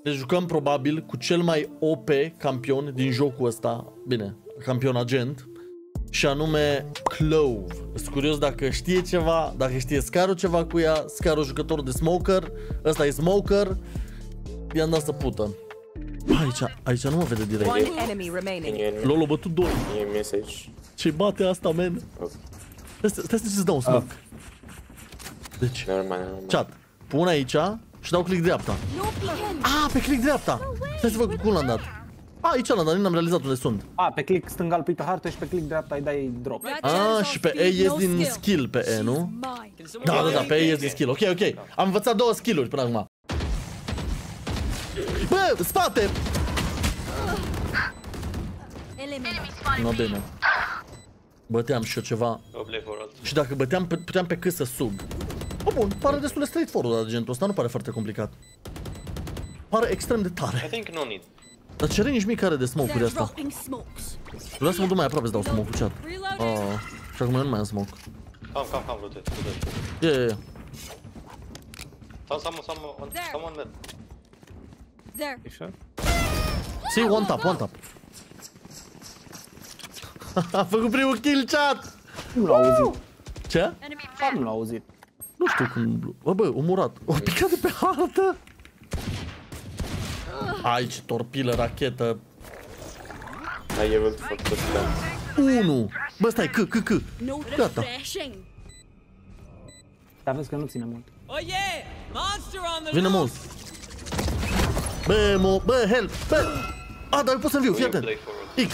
Ne jucăm probabil cu cel mai OP campion din jocul ăsta. Bine, campion agent. Și anume Clove. Sunt curios dacă știe ceva, dacă știe Scaru ceva cu ea. Scaru jucător de Smoker. Ăsta e Smoker. I-am dat să pută. Aici nu mă vede direct. Lolo a bătut 2. Ce bate asta, man? Stai să-ți dau un smoke. Deci, chat, pun aici și dau click dreapta. Pe click dreapta. Stai să văd cum l-am dat. Aici l-am dat, n-am realizat unde sunt. Pe click stânga pe hartă și pe click dreapta îi dai drop. Și pe E ies din skill pe E, nu? Da, pe E ies din skill. Ok. Am învățat 2 skill-uri până acum. Bă, spate! Nu, bine. Băteam și eu ceva. Și dacă băteam, puteam pe cât să sug. Bun, pare destul de straightforward de genul ăsta, nu pare foarte complicat. Pare extrem de tare. Dar cere nici mic care de smoke-uri asta. Vreau să mă duc mai aproape să dau smoke-ul, chat. Și acum eu nu mai am smoke. Come, rotate. Yeah. Someone mid. There. See, one tap. A făcut primul kill, chat! Nu l-a auzit. Ce? Nu l-a auzit. Nu știu cum... Bă, umurat. O picat de pe hartă. Aici, torpilă, rachetă. Ai able to fuck this guy. 1. Bă, stai, C. Gata. Dar vezi că nu ține mult. Vine mult. Bă, help, bă! Dar eu pot să-mi viu, fii atent. X.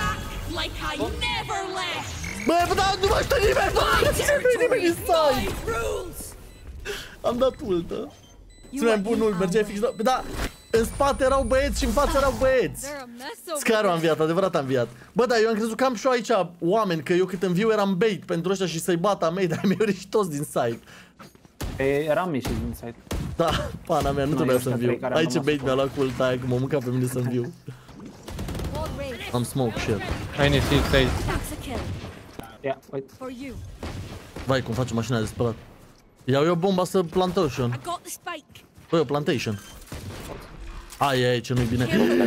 Bă, da, nu mai stă nimeni, bă! Nu-i nimeni în site! Am dat ultă. Ți-mi-am pun ult, mergeai fix la... Da, în spate erau băieți și în față erau băieți. Scaru a înviat, adevărat a înviat. Bă, da, eu am crezut că am și eu aici oameni, că eu cât înviu eram bait pentru ăștia și să-i bată a mei, dar mi-au ieșit toți din site. Eram ieșit din site. Da, pana mea, nu trebuia să înviu. Aici ce bait mi-a luat cu ulta aia, că m-a mâncat pe mine să înviu. Am smoke shit. I need to say. Yeah, wait. Vai, cum face mașina de spălat. Iau eu bomba să plantation. Băi, o plantation. Ai, ce nu-i bine.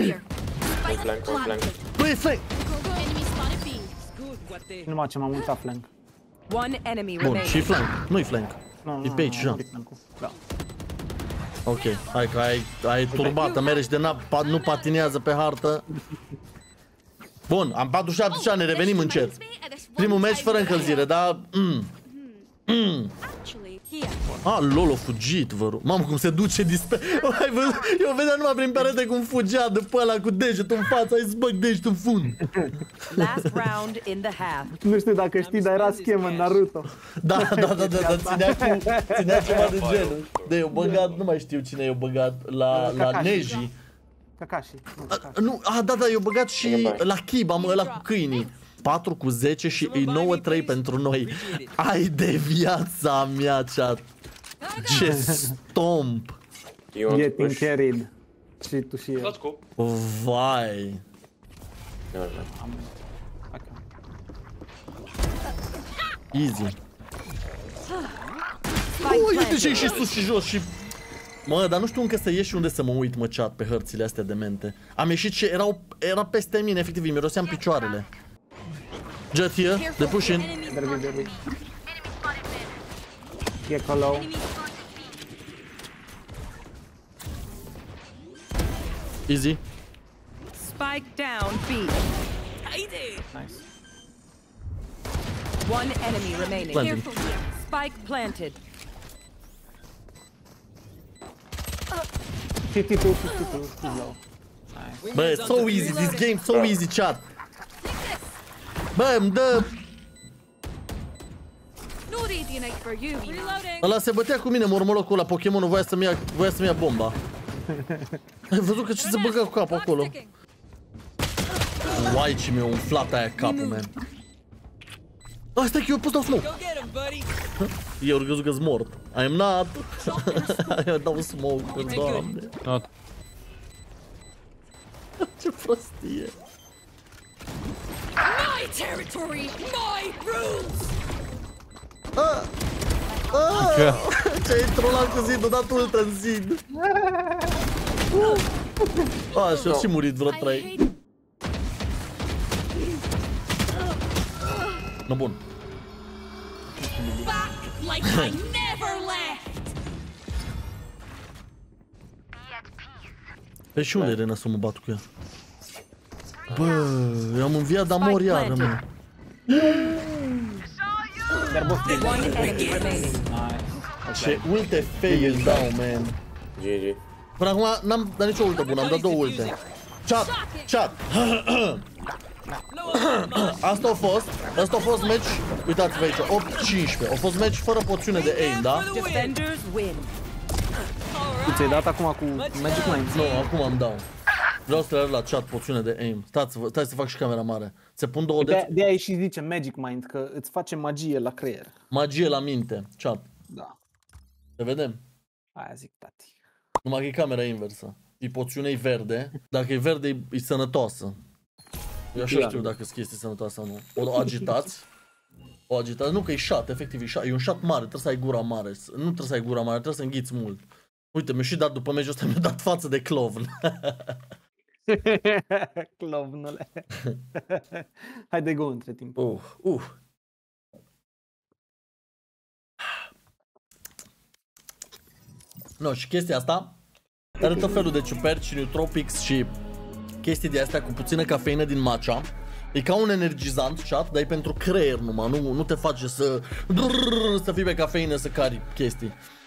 Băi, flank! Numai ce m-am uitat flank. Bun, și flank, nu-i flank. E pe aici, Jean. Ok, hai că ai turbată, mere și de nu patinează pe hartă. Bun, am 47 ani, ne revenim încet. Primul meci fără încălzire, dar... Lolo, fugit, vă rog. Mamă, cum se duce disper... Eu vedeam numai prin perete cum fugea după ăla cu degetul în față. Hai să băg degetul în fund. Nu știu dacă știi, dar era schemă în Naruto. Da, ținea ceva de genul. De eu băgat, nu mai știu cine eu băgat, la Neji. Kakashi. Da, eu băgat și la Kiba, mă, ăla cu câinii. 4 cu 10 și e 9-3 pentru noi. Ai de viața mea, chat. Ce stomp. Getting carried. Și tu și eu. Vai. Easy. Uite ce și sus și jos și... Mă, dar nu știu încă să ieși unde să mă uit, mă, chat, pe hărțile astea demente. Am ieșit și era peste mine, efectiv, îmi miroseam picioarele. Jet here, they push in. E acolo. Easy. Spike down, B. Nice. One enemy remaining. Planting. Spike planted. 52, low. Nice. Bă, so easy, this game so easy, chat. Bă, îmi dă... Ăla se bătea cu mine, mormolocul ăla, Pokémonul voia să-mi ia bomba. Ai văzut că ce se băga cu capul acolo? Uai, ce mi-a umflat aia capul, man. Stai că eu pot să dau smoke. Eu am crezut că-s mort. I am not. Eu dau smoke, doamne. Ce prostie. My territory, my rules. Ce-ai trollat cu zidul, dat ultă în zid. și-au și murit vreo 3. No, bun. Back like I never left. Pe și unde e Rena să mă bat cu ea? Bă, i-am înviat, dar mor iară, mă. One enemy remaining. Ce ulte fail dau, man. GG. Până acum n-am dat nicio ultă bună, am dat 2 ulte. Chat. Asta a fost match, uitați-vă aici, 8-15. A fost match fără poțiune de aim, da? Defenders win. Tu ți-ai dat acum cu Magic Mind? Nu, acum am dau. Vreau să le arăt la chat poțiune de aim. Stai să fac și camera mare. Se pun 2 De aia și zice Magic Mind, că îți face magie la creier. magie la minte, chat. Da. Te vedem? Aia zic, tati. Numai că e camera inversă. E poțiunea verde, dacă e verde e sănătoasă. Eu așa știu dacă sunt chestii sănătoase sau nu. O agitați. Nu că e shot, efectiv e shot. E un shot mare, trebuie să ai gura mare. Nu trebuie să ai gura mare, trebuie să înghiți mult. Uite, mi-a și dat după meciul ăsta, mi-a dat față de clovn. Clovnule. Hai de go între timp. No, și chestia asta are tot felul de ciuperci și nootropics și chestii de astea cu puțină cafeină din matcha. E ca un energizant, chat, dar e pentru creier numai, nu te face să fii pe cafeină să cari chestii.